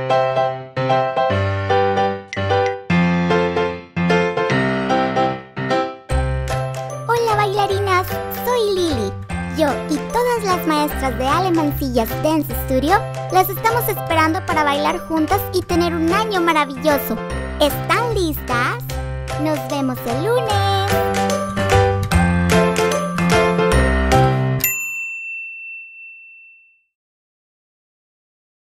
Hola bailarinas, soy Lili. Yo y todas las maestras de Ale Mancillas Dance Studio las estamos esperando para bailar juntas y tener un año maravilloso. ¿Están listas? Nos vemos el lunes.